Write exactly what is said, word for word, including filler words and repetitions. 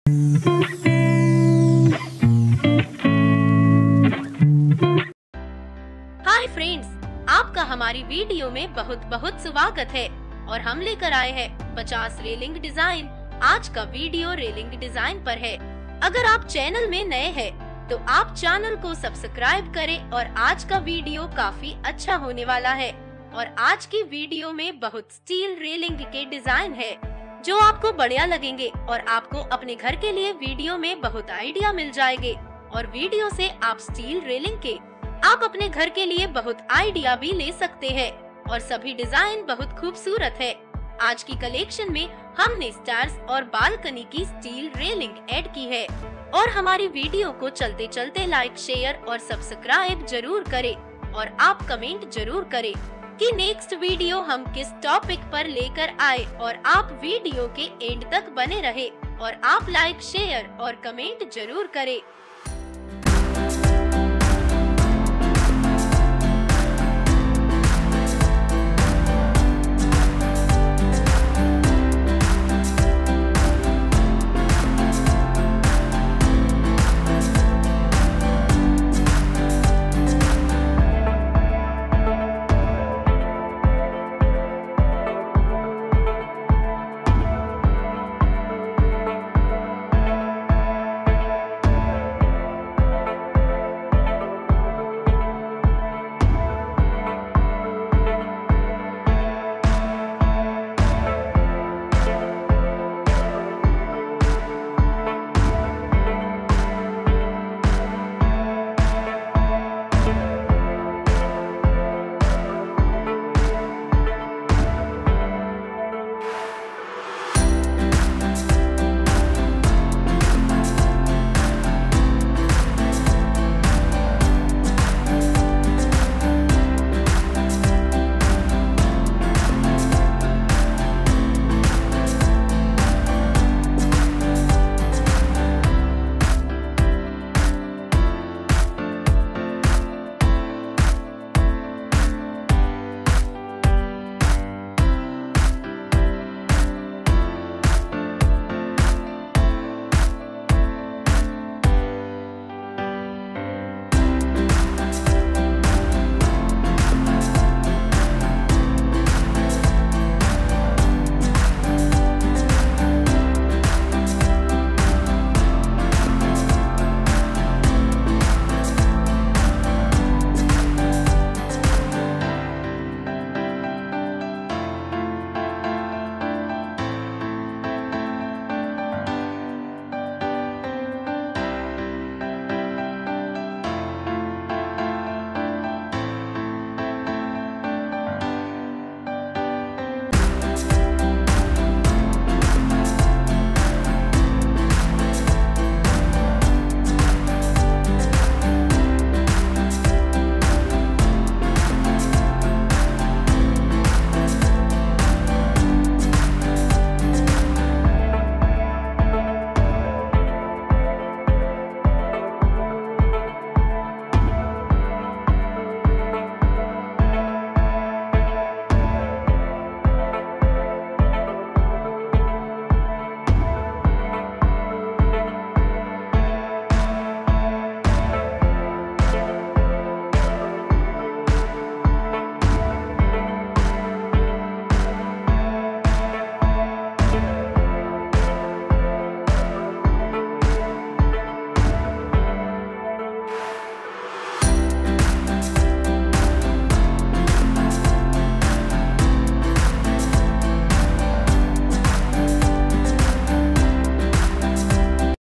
Hi friends, आपका हमारी video में बहुत बहुत स्वागत है और हम लेकर आए हैं पचास रेलिंग डिजाइन। आज का वीडियो रेलिंग डिजाइन पर है। अगर आप चैनल में नए हैं तो आप चैनल को सब्सक्राइब करें और आज का वीडियो काफी अच्छा होने वाला है। और आज की वीडियो में बहुत स्टील रेलिंग के डिजाइन है जो आपको बढ़िया लगेंगे और आपको अपने घर के लिए वीडियो में बहुत आइडिया मिल जाएंगे। और वीडियो से आप स्टील रेलिंग के आप अपने घर के लिए बहुत आइडिया भी ले सकते हैं और सभी डिजाइन बहुत खूबसूरत है। आज की कलेक्शन में हमने स्टार्स और बालकनी की स्टील रेलिंग ऐड की है। और हमारी वीडियो को चलते चलते लाइक, शेयर और सब्सक्राइब जरूर करें और आप कमेंट जरूर करें कि नेक्स्ट वीडियो हम किस टॉपिक पर लेकर आए। और आप वीडियो के एंड तक बने रहे और आप लाइक, शेयर और कमेंट जरूर करें।